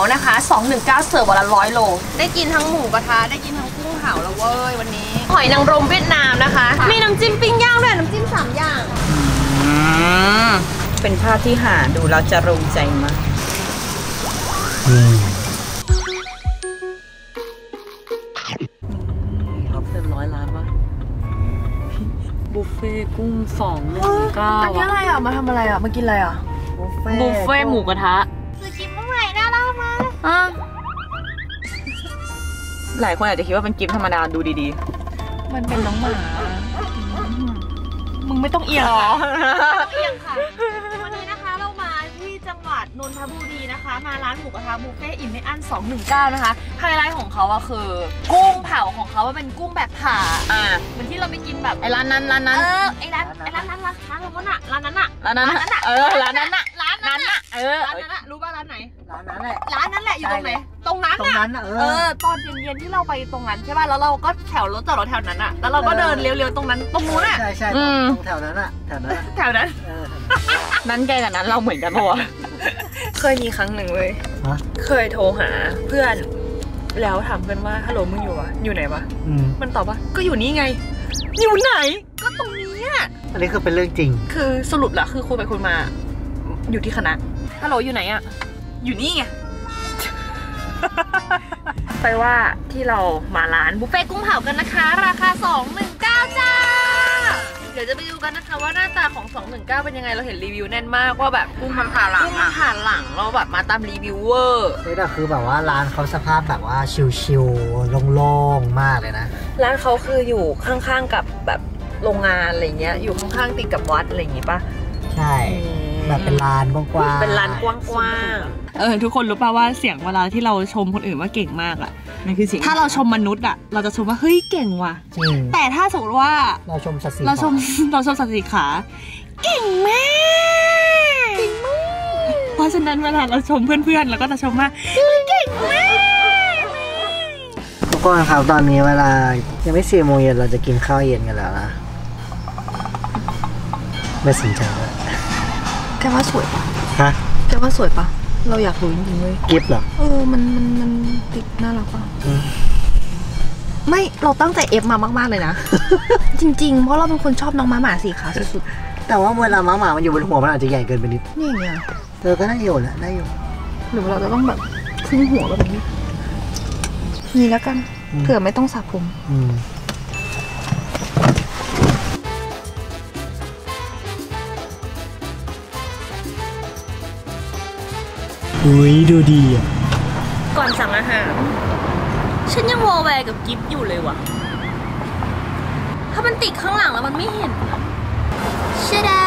นะคะ219เสิร์ฟวันละ100 โลได้กินทั้งหมูกระทะได้กินทั้งกุ้งเผาแล้วเว้ยวันนี้หอยนางรมเวียดนามนะคะมีน้ำจิ้มปิ้งย่างด้วยน้ำจิ้ม3 อย่างเป็นภาพที่หาดูแล้วจะรู้ใจมากท็อปเต็ม100 ล้านวะบุฟเฟ่กุ้ง219อันนี้อะไรอ่ะมาทำอะไรอ่ะมากินอะไรอ่ะบุฟเฟ่หมูกระทะคือกินเมื่อไหร่น่ารักมากหลายคนอาจจะคิดว่าเป็นกิฟต์ธรรมดาดูดีๆมันเป็นน้องหมามึงไม่ต้องเอียงค่ะเอียงค่ะวันนี้นะคะเรามาที่จังหวัดนนทบุรีนะคะมาร้านหมูกระทะบุฟเฟ่อิ่มไม่อั้น219นะคะไฮไลท์ของเขาอะคือกุ้งเผาของเขาว่าเป็นกุ้งแบบผ่าเหมือนที่เราไปกินแบบไอ้ร้านนั้นร้านนั้นอะร้านนั้นอะร้านนั้นอะร้านนั้นอะรู้ป่ะร้านไหนร้านนั้นแหละอยู่ตรงไหนตรงนั้นตอนเย็นๆที่เราไปตรงนั้นใช่ป่ะแล้วเราก็แถวรถจอดรถแถวนั้นอะแล้วเราก็เดินเร็วๆตรงนั้นตรงนู้นอะใช่แถวนั้นนั้นแกกับนั้นเราเหมือนกันปะวะเคยมีครั้งหนึ่งเลยเคยโทรหาเพื่อนแล้วถามเพื่อนว่าฮัลโหลมึงอยู่วะอยู่ไหนวะมันตอบว่าก็อยู่นี่ไงอยู่ไหนก็ตรงนี้อันนี้คือเป็นเรื่องจริงคือสรุปละคือคุยไปคุยมาอยู่ที่คณะฮัลโหลอยู่ไหนอะอยู่นี่ไงไปว่าที่เรามาร้านบุฟเฟ่กุ้งเผากันนะคะราคา219จ้าเดี๋ยวจะไปดูกันนะคะว่าหน้าตาของ219เป็นยังไงเราเห็นรีวิวแน่นมากว่าแบบกุ้งมันผ่าหลังเราแบบมาตามรีวิวเวอร์นี่แต่คือแบบว่าร้านเขาสภาพแบบว่าชิลๆโล่งๆมากเลยนะร้านเขาคืออยู่ข้างๆกับแบบโรงงานอะไรเงี้ยอยู่ข้างๆติดกับวัดอะไรอย่างงี้ปะใช่แบบเป็นร้านกว้างๆเป็นร้านกว้างๆทุกคนรู้ป่ะว่าเสียงเวลาที่เราชมคนอื่นว่าเก่งมากอะนั่นคือเสียงถ้าเราชมมนุษย์อะเราจะชมว่าเฮ้ยเก่งว่ะแต่ถ้าสมมติว่าเราชมสัตว์สีเราชมสัตว์สีขาเก่งมากเพราะฉะนั้นเวลาเราชมเพื่อนๆเราก็จะชมว่าเก่งมากทุกคนครับตอนนี้เวลายังไม่4 โมงเย็นเราจะกินข้าวเย็นกันแล้วนะไม่สนใจเลยแกว่าสวยปะฮะแกว่าสวยปะเราอยากรู้จริงๆเลยกิฟต์เหรอมันติดน่ารักปะไม่เราตั้งใจเอฟมามากๆเลยนะจริงๆเพราะเราเป็นคนชอบน้องหมาสีขาวสุดๆแต่ว่าเวลาหมามันอยู่บนหัวมันอาจจะใหญ่เกินไปนิดนี่ไงก็ได้อยู่แหละได้อยู่หรือเราจะต้องแบบครึ่งหัวแบบนี้นี่แล้วกันเผื่อไม่ต้องสระผมอุ้ยดูดีอ่ะก่อนสั่งอาหารฉันยังวอลแวร์กับกิฟต์อยู่เลยว่ะถ้ามันติดข้างหลังแล้วมันไม่เห็นเชดา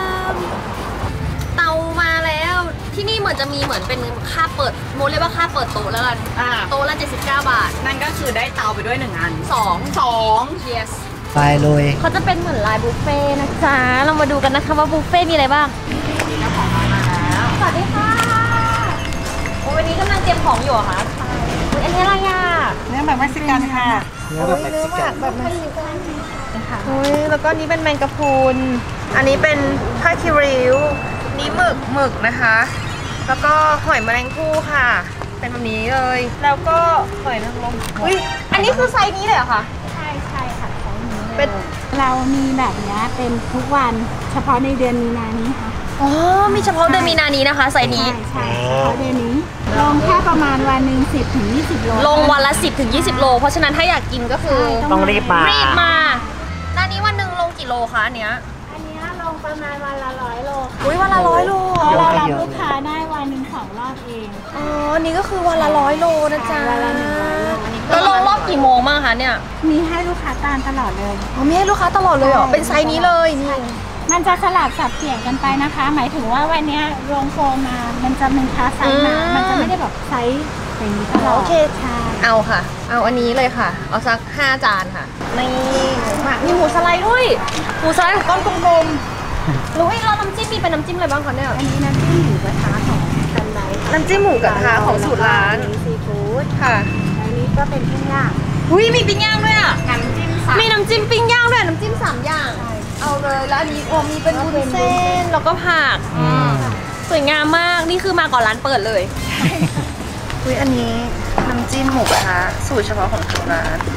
เตามาแล้วที่นี่เหมือนจะมีเหมือนเป็นค่าเปิดโมเรียกว่าค่าเปิดโต๊ะแล้วกันโต๊ะละ79 บาทนั่นก็คือได้เตาไปด้วย1 อัน2 yes ไปเลยเขาจะเป็นเหมือนลายบุฟเฟ่นะจ๊ะเรามาดูกันนะคะว่าบุฟเฟ่มีอะไรบ้างนี่เจ้าของร้านมาแล้วสวัสดีค่ะวันนี้กำลังเตรียมของอยู่ค่ะอันนี้อะไรอ่ะเนื้อแบบเม็กซิกันค่ะเนื้อแบบเม็กซิกันแบบเม็กซิกันค่ะแล้วก็นี้เป็นแมงกะพรุนอันนี้เป็นผ้าคิริ้วนี้หมึกนะคะแล้วก็หอยแมลงภู่ค่ะเป็นแบบนี้เลยแล้วก็หอยนางรมอันนี้คือไซส์นี้เลยเหรอคะใช่ค่ะเป็นเรามีแบบนี้เป็นทุกวันเฉพาะในเดือนมีนานี้ค่ะอ๋อมีเฉพาะเดือนมีนานี้นะคะไซส์นี้ใช่เฉพาะเดือนนี้ลงแค่ประมาณวันหนึ่ง10 ถึง 20 โลลงวันละ10 ถึง 20 โลเพราะฉะนั้นถ้าอยากกินก็คือต้องรีบมาร้านนี้วันหนึ่งลงกี่โลคะอันเนี้ยลงประมาณวันละ100 โลอุ้ยวันละ100 โลเรารับลูกค้าได้วันหนึ่ง2 รอบเองอ๋อนี่ก็คือวันละ100 โลนะจ๊ะวันละ100 โลแล้วลงรอบกี่โมงบ้างคะเนี่ยมีให้ลูกค้าตามตลอดเลยมีให้ลูกค้าตลอดเลยเหรอเป็นไซส์นี้เลยนี่มันจะสลับสับเปลี่ยนกันไปนะคะหมายถึงว่าวันนี้โรงโฟมมามันจะเป็นค้าไซส์มามันจะไม่ได้แบบไซส์อย่างนี้ตลอดโอเคเอาค่ะเอาอันนี้เลยค่ะเอาสัก5 จานค่ะนี่มีหมูสไลด์ด้วยหมูสไลด์ก้อนกลมๆรู้ไหมเราน้ำจิ้มมีเป็นน้ำจิ้มอะไรบ้างคะเนี่ยอันนี้น้ำจิ้มหมูกระทะของกันไดน้ำจิ้มหมูกระทะของสูตรร้านซีฟู้ดค่ะอันนี้ก็เป็นปิ้งย่างมีปิ้งย่างด้วยอ่ะมีน้ำจิ้มปิ้งย่างด้วยน้ำจิ้ม3 อย่างเอาเลยแล้วอันนี้มีเป็นวุ้นเส้นแล้วก็ผักสวยงามมากนี่คือมาก่อนร้านเปิดเลยอุ๊ยอันนี้น้ำจิ้มหมูกระทะสูตรเฉพาะของทางร้าน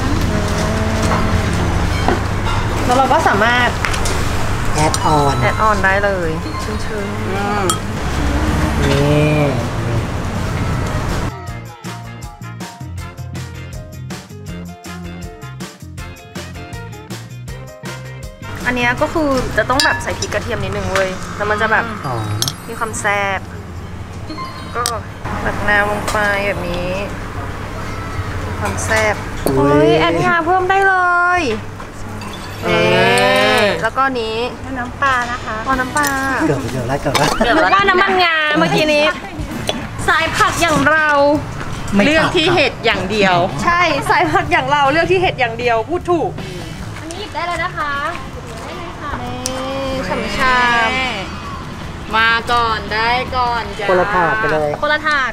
แล้วเราก็สามารถแอดออนแอดออนได้เลยชื้นนี่ๆอันเนี้ยก็คือจะต้องแบบใส่พริกกระเทียมนิดนึงเว้ยแล้วมันจะแบบอ๋อมีความแซ่บก็ตักน้ำลงไปแบบนี้มีความแซ่บเฮ้ยแอดงาเพิ่มได้เลยแล้วก็นี้น้ำปลานะคะพอน้ำปลาเกือบแล้วแล้วก็น้ำมันงาเมื่อกี้นี้สายผักอย่างเราไม่เลือกตัดที่เห็ดอย่างเดียว ใช่สายผักอย่างเราเลือกที่เห็ดอย่างเดียวพูดถูกอันนี้หยิบได้เลยนะคะหยิบได้เลยค่ะนี่ฉ่ำมาก่อนได้ก่อนจ้าคนละถาดไปเลยๆคนละถาด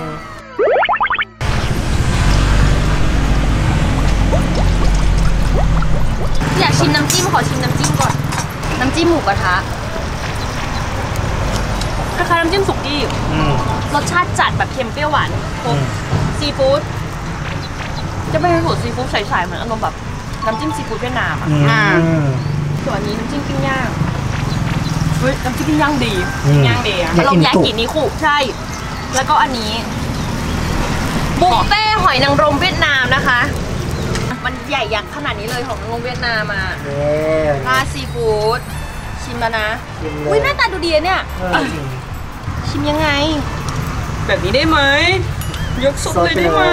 อยากชิมน้ำจิ้มขอชิมน้ำจิ้มก่อน น้ำจิ้มหมูกระทะคล้ายๆน้ำจิ้มสุกี้ รสชาติจัดแบบเค็มเปรี้ยวหวานครบซีฟู้ดจะเป็นสูตรซีฟู้ดใสๆเหมือนอารมณ์แบบน้ำจิ้มซีฟู้ดเวียดนามอ่ะส่วนนี้น้ำจิ้มปิ้งย่างเฮ้ยน้ำจิ้มปิ้งย่างดีปิ้งย่างดีอะอารมณ์ยากินิคุใช่ แล้วก็อันนี้บุฟเฟ่หอยนางรมเวียดนามนะคะ มันใหญ่ยักษ์ขนาดนี้เลยของนางรมเวียดนามอ่ะราดซีฟู้ดชิมแล้วนะอุ้ยหน้าตาดูดีอะเนี่ยชิมยังไงแบบนี้ได้ไหมยกซุปเลยได้ไหม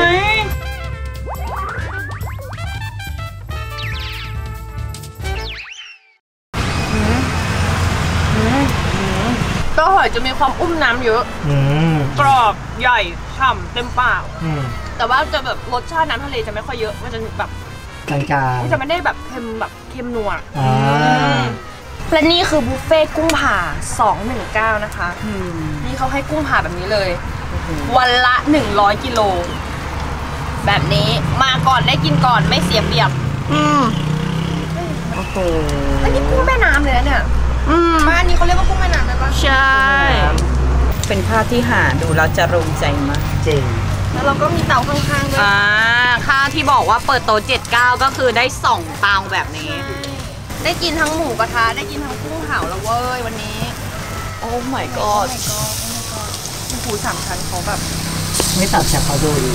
ก็หอยจะมีความอุ้มน้ำเยอะกรอบใหญ่ฉ่ำเต็มปากแต่ว่าจะแบบรสชาติน้ำทะเลจะไม่ค่อยเยอะมันจะแบบกลางๆจะไม่ได้แบบเค็มแบบเค็มนัวและนี่คือบุฟเฟ่กุ้งผ่า219นะคะนี่เขาให้กุ้งผ่าแบบนี้เลย วันละ100 กิโลแบบนี้มาก่อนได้กินก่อนไม่เสียเปรียบโอ้โหอันนี้กุ้งแม่น้ำเลยนะเนี่ยบ้านนี้เขาเรียกว่ากุ้งแม่น้ำไหมปะใช่เป็นภาพที่หาดูแล้วจะรูใจมากจริงแล้วเราก็มีเตาข้างๆด้วยค่าที่บอกว่าเปิดโต๊ะ79ก็คือได้2เตาแบบนี้ได้กินทั้งหมูกระทะได้กินทั้งกุ้งเผาแล้วเว้ยวันนี้โอ้ my god โอ้โห3 ชั้นเขาแบบไม่ตัดจากเขาดูดี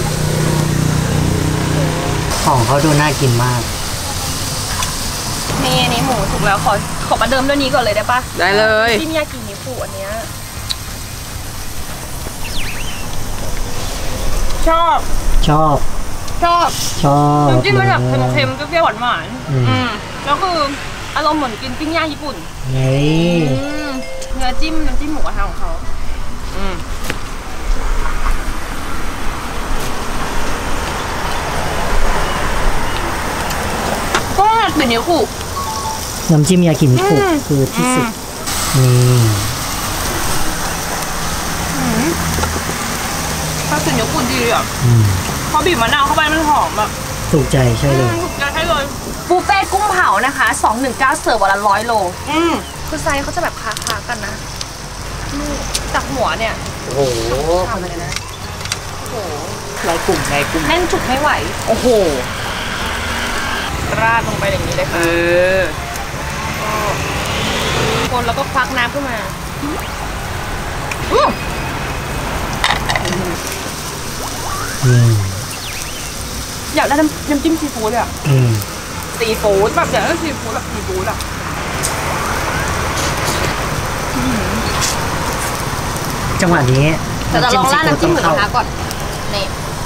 ของเขาดูน่ากินมากนี่อันนี้หมูสุกแล้วขอประเดิมด้วยนี้ก่อนเลยได้ปะได้เลยจิ้มยากินิคุอันเนี้ยชอบ น้ำจิ้มมันแบบเค็มๆเปรี้ยวๆหวานๆแล้วคืออารมณ์เหมือนกินปิ้งย่างญี่ปุ่นนี่เนื้อจิ้มน้ำจิ้มหมูกระทะของเขาก็เป็นนิ้วขู่น้ำจิ้มยากินิคุคือที่สุด นี่ถ้าเป็นนิ้วขู่ดีอ่ะพอบีบมะนาวเข้าไปมันหอมอ่ะถูกใจใช่เลยถูกใจใช่เลยบุฟเฟ่กุ้งเผานะคะ219เสิร์ฟวันละ100 โลคือไซส์เขาจะแบบคล้าๆกันนะจากหัวเนี่ยโอ้โหทำเลยนะโอ้โหลายกลุ่มแน่นจุกไม่ไหวโอ้โหราดลงไปอย่างนี้เลยค่ะคนแล้วก็ควักน้ำขึ้นมาอยากได้น้ำจิ้มซีฟู้ดเลยอ่ะซีฟู้ดแบบอยากได้ซีฟู้ดแบบซีฟู้ดอ่ะจังหวะนี้แต่จะลองราดน้ำจิ้มหมูกระทะก่อนนี่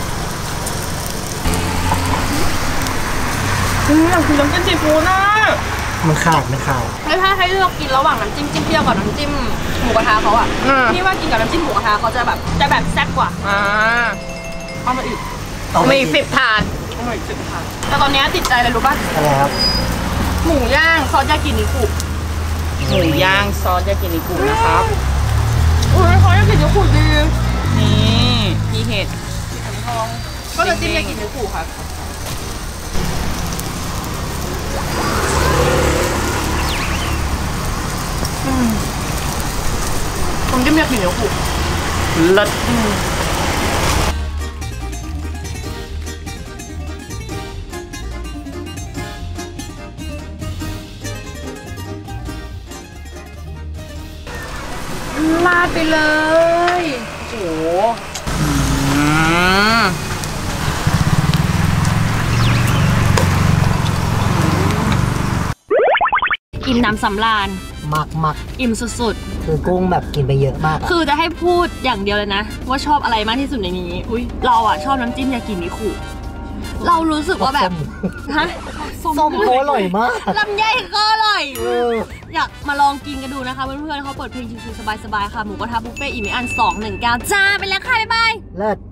อยากกินน้ำจิ้มซีฟู้ดนะมันขาดให้เลือกกินระหว่างน้ำจิ้มเปรี้ยวกับน้ำจิ้มหมูกระทะเขาอ่ะนี่ว่ากินกับน้ำจิ้มหมูกระทะเขาจะแบบแซ่บกว่าเอามาอีกมี10 ถาดเอามาอีก10 ถาดแต่ตอนนี้ติดใจเลยรู้ป่ะอะไรครับหมูย่างซอสยากินิคุหมูย่างซอสยากินิกุนะครับอุ้ยซอสยากินิคุดีนี่พี่เห็ดก็จะจิ้มยากินิคุค่ะผมจิ้มยากินิคุเลิศติไปเลยโอ้โหอิ่มน้ำสำราญมักอิ่มสุดคือกุ้งแบบกินไปเยอะมากๆ คือจะให้พูดอย่างเดียวเลยนะ ว่าชอบอะไรมากที่สุดในนี้อุ้ยเราอะชอบน้ำจิ้มยากินิคุเรารู้สึกว่าแบบฮะส้มเขาอร่อยมากลำไยก็อร่อย อยากมาลองกินกันดูนะคะเพื่อนๆเขาเปิดเพลงชิวๆสบายๆค่ะหมูกระทะบุฟเฟ่ต์อิ่มไม่อัน219จ้าไปแล้วค่ะบ๊ายบายเลิศ